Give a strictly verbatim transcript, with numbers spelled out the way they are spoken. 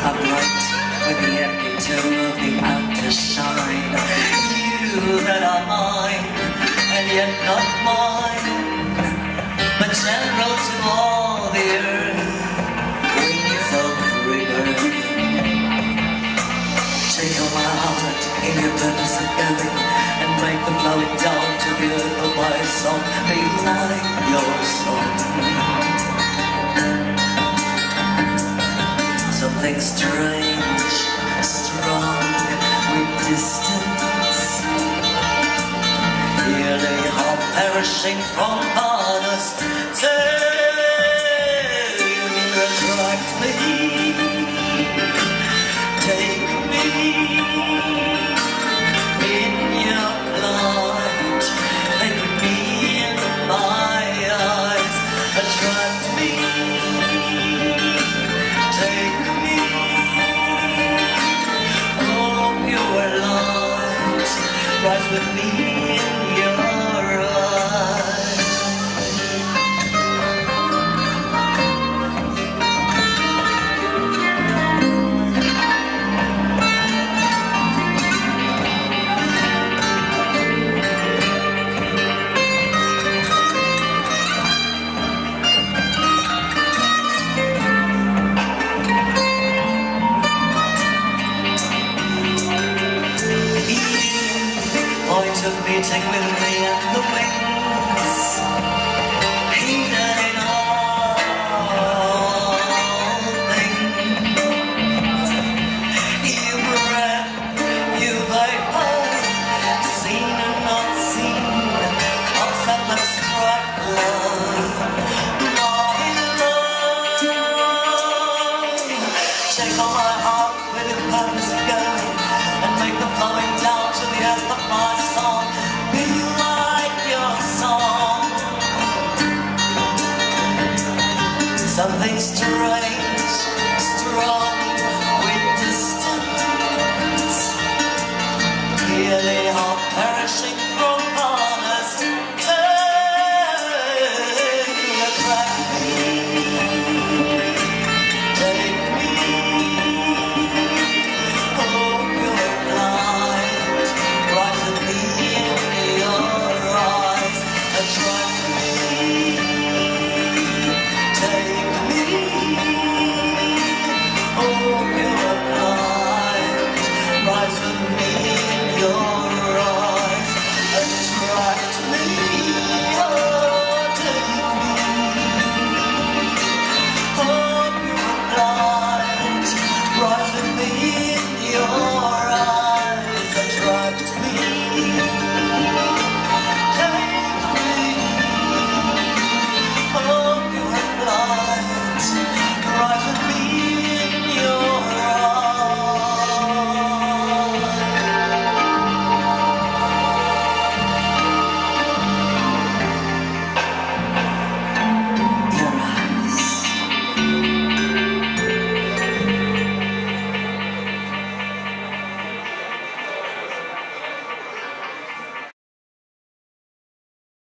I'm right with the empty tomb moving out to shine. You that are mine, and yet not mine, but general to all the earth, wings of freedom. Take on my heart in your purpose of living, and make the flowing down to the earth of my song be like your song. Something strange, strong, with distance, nearly half perishing from harness. Say you attract me, take me in your light, take me in my eyes, attract me, take me, oh pure light, rise with me in your eyes. Point of meeting with me and the wings